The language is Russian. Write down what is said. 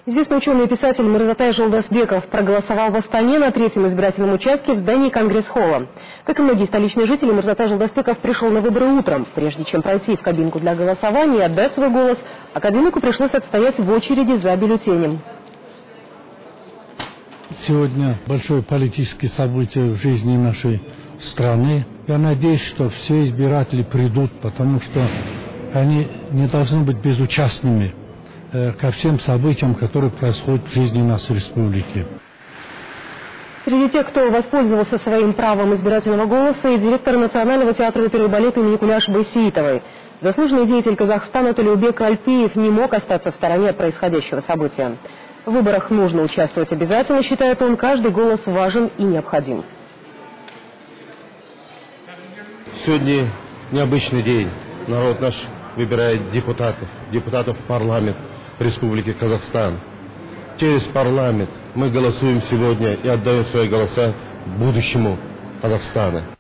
Известный ученый и писатель Мирзатай Жолдасбеков проголосовал в Астане на 3-м избирательном участке в здании Конгресс-холла. Как и многие столичные жители, Мирзатай Жолдасбеков пришел на выборы утром. Прежде чем пройти в кабинку для голосования и отдать свой голос, академику пришлось отстоять в очереди за бюллетенем. Сегодня большое политическое событие в жизни нашей страны. Я надеюсь, что все избиратели придут, потому что они не должны быть безучастными ко всем событиям, которые происходят в жизни нашей республики. Среди тех, кто воспользовался своим правом избирательного голоса, и директор Национального театра оперы и балета имени Куляш Байсеитовой. Заслуженный деятель Казахстана Толеубек Альпиев не мог остаться в стороне от происходящего события. В выборах нужно участвовать обязательно, считает он, каждый голос важен и необходим. Сегодня необычный день. Народ наш выбирает депутатов в парламент Республики Казахстан. Через парламент мы голосуем сегодня и отдаем свои голоса будущему Казахстана.